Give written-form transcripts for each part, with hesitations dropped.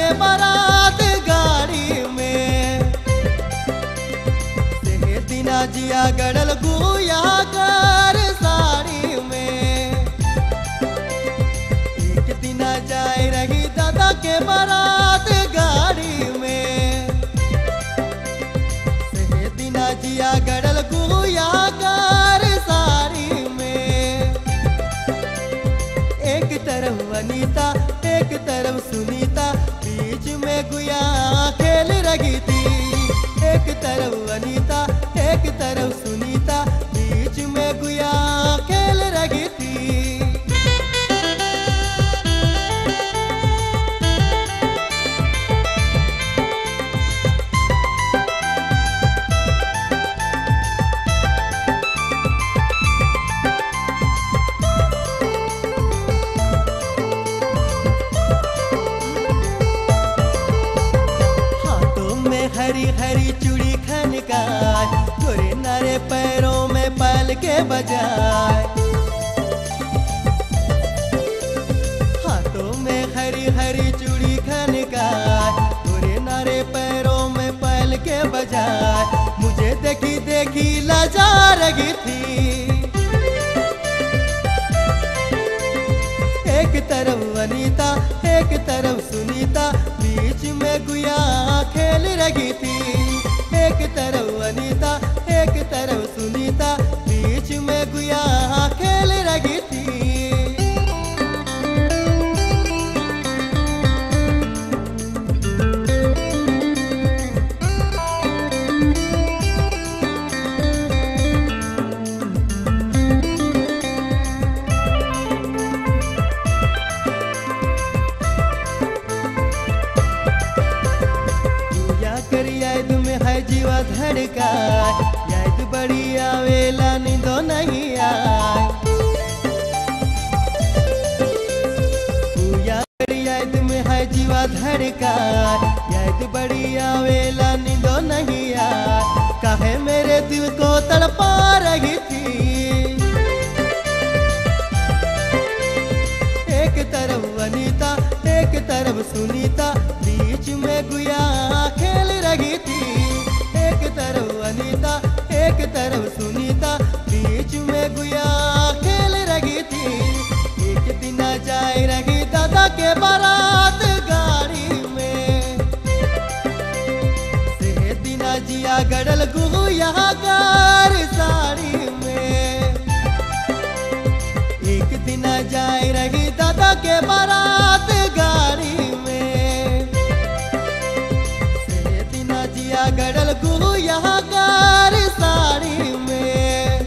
के बारात गाड़ी में। से दिना जिया गड़ल गुया कर साड़ी में। एक दिना जाए रही दादा के बारात गाड़ी में। से दिना जिया गड़ल गुया कर साड़ी में। एक तरफ वनीता एक तरफ सुनीता, बीच में गुया खेल रही थी। एक तरफ वनीता एक तरफ सुनीता, बीच में गुया खेल रही थी। हरी हरी चूड़ी खनकाए, गोरे नारे पैरों में पायल के बजाए। हाथों में हरी हरी चूड़ी खनकाए, गोरे नारे पैरों में पायल के बजाए। मुझे देखी देखी लजा रही थी। एक तरफ वनीता एक तरफ सुनीता, बीच में गुया खेल रही थी। एक तरफ वनीता एक तरफ सुनीता, बीच में गुया खेल रही थी। याद में है जीवा धड़का, याद बड़ी आवेला नींदो नहीं आए। याद में है जीवा धड़का, याद बड़ी आवेला नींदो नहीं आए। काहे मेरे दिल को तड़पा रही थी। एक तरफ वनीता एक तरफ सुनीता, बीच में गुया खेल रही थी। एक तरफ वनीता एक तरफ सुनीता, बीच में गुया खेल रही थी। एक दिन जाए रही दादा के बारात गाड़ी में। से दिना जिया गड़ल गुया कर साड़ी में। एक दिन जाए रही दादा के बारात गाड़ी में। से दिना जिया गड़ल गुया कर साड़ी में।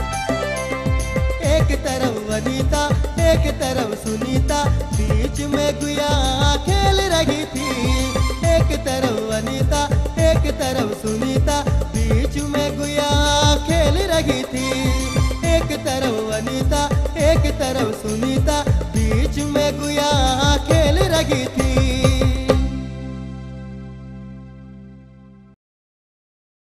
एक तरफ वनीता एक तरफ सुनीता, बीच में गुया खेल रही थी। एक तरफ वनीता एक तरफ सुनीता, बीच में गुया खेल रही थी। एक तरफ वनीता एक तरफ सुनीता, बीच में गुया खेल रही थी।